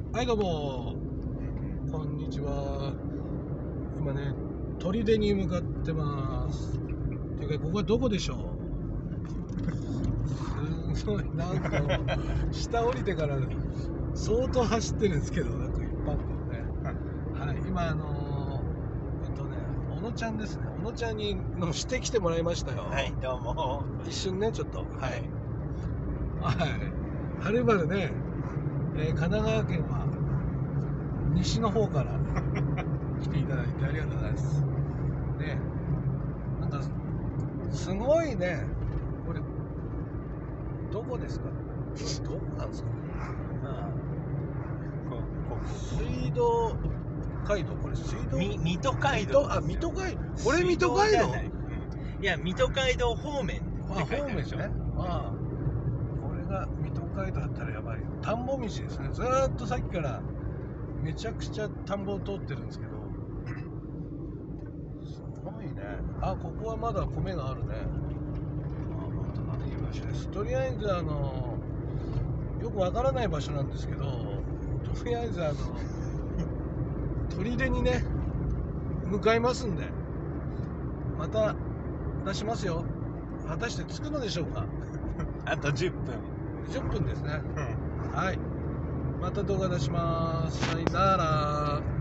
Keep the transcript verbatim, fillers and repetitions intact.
はい、どうもこんにちは。今ね、砦に向かってます。ていうか、ここはどこでしょう。すごい、なんか下降りてから相当走ってるんですけど、なんか一般道ね。はい、今あのー、えっとね、小野ちゃんですね。小野ちゃんに乗してきてもらいましたよ。 はい、どうも。 一瞬ね、ちょっと。はい。 はい。 はい。はるばるね、えー、神奈川県は西の方から来ていただいてありがとうございますね。なんかすごいね、これどこですか？どこなんですかね。ああ、水道街道、これ水道み水戸街道。 あ、水戸街道、これ水戸街道。 いや、水戸街道方面あ、方面ですね。ああ、これが水戸街道だったらやばい。田んぼ道ですね。ずーっとさっきからめちゃくちゃ田んぼを通ってるんですけど、すごいね。あ、ここはまだ米があるね。あ、本当だ、いい場所です。とりあえずあのよくわからない場所なんですけど、とりあえずあの砦にね向かいますんで、また出しますよ。果たして着くのでしょうか。 あとじゅっぷん。 じゅっぷんですね。 うん。 はい。また動画出します。さよなら。